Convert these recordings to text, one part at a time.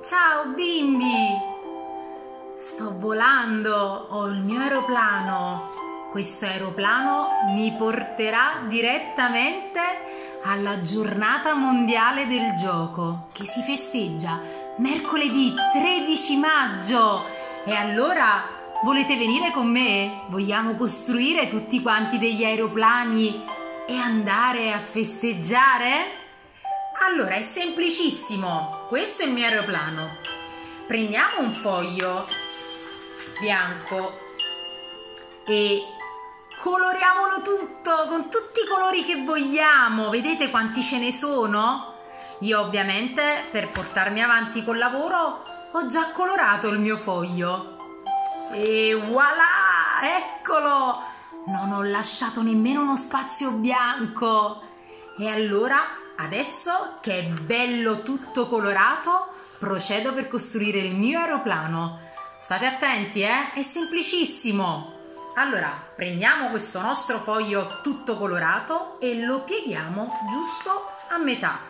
Ciao bimbi! Sto volando, ho il mio aeroplano. Questo aeroplano mi porterà direttamente alla giornata mondiale del gioco che si festeggia mercoledì 13 maggio. E allora volete venire con me? Vogliamo costruire tutti quanti degli aeroplani e andare a festeggiare? Allora è semplicissimo, questo è il mio aeroplano. Prendiamo un foglio bianco e coloriamolo tutto con tutti i colori che vogliamo. Vedete quanti ce ne sono? Io ovviamente per portarmi avanti col lavoro ho già colorato il mio foglio e voilà, eccolo! Non ho lasciato nemmeno uno spazio bianco. E allora adesso che è bello tutto colorato, procedo per costruire il mio aeroplano. State attenti, è semplicissimo. Allora, prendiamo questo nostro foglio tutto colorato e lo pieghiamo giusto a metà.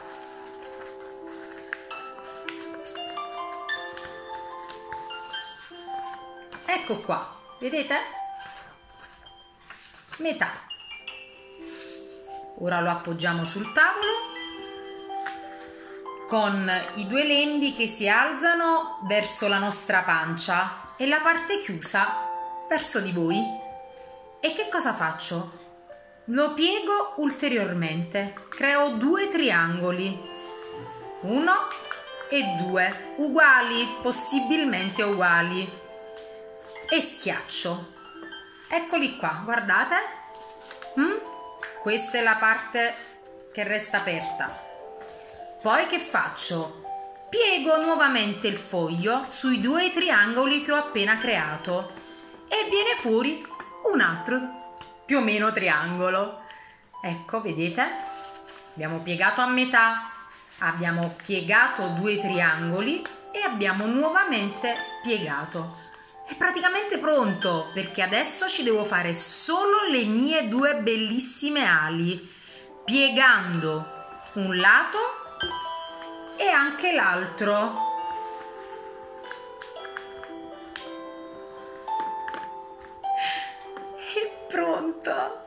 Ecco qua, vedete? Metà. Ora lo appoggiamo sul tavolo con i due lembi che si alzano verso la nostra pancia e la parte chiusa verso di voi. E che cosa faccio? Lo piego ulteriormente, creo due triangoli, 1 e 2, uguali, possibilmente uguali, e schiaccio. Eccoli qua, guardate. Questa è la parte che resta aperta. Poi che faccio? Piego nuovamente il foglio sui due triangoli che ho appena creato e viene fuori un altro più o meno triangolo. Ecco, vedete? Abbiamo piegato a metà, abbiamo piegato due triangoli e abbiamo nuovamente piegato. È praticamente pronto, perché adesso ci devo fare solo le mie due bellissime ali, piegando un lato e anche l'altro. È pronto!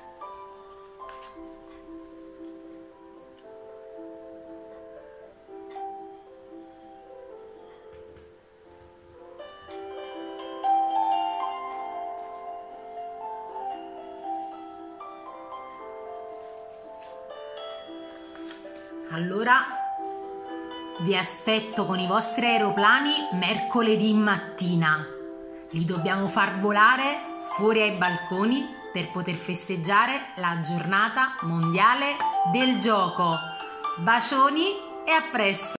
Allora vi aspetto con i vostri aeroplani mercoledì mattina. Li dobbiamo far volare fuori ai balconi per poter festeggiare la giornata mondiale del gioco. Bacioni e a presto!